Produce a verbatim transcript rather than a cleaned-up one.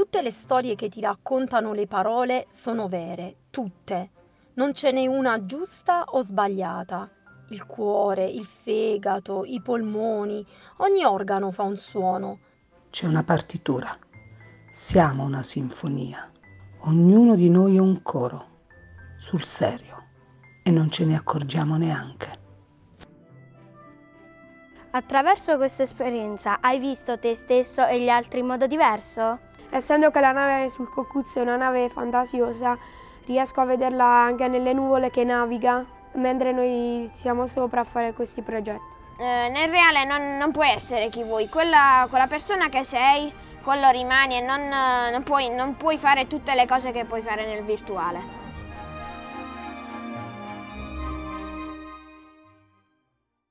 Tutte le storie che ti raccontano le parole sono vere, tutte. Non ce n'è una giusta o sbagliata. Il cuore, il fegato, i polmoni, ogni organo fa un suono. C'è una partitura. Siamo una sinfonia. Ognuno di noi è un coro. Sul serio. E non ce ne accorgiamo neanche. Attraverso questa esperienza hai visto te stesso e gli altri in modo diverso? Essendo che la nave sul Coccuzzo è una nave fantasiosa, riesco a vederla anche nelle nuvole che naviga, mentre noi siamo sopra a fare questi progetti. Eh, nel reale non, non puoi essere chi vuoi, quella, quella persona che sei, quello rimani e non, non, puoi, non puoi fare tutte le cose che puoi fare nel virtuale.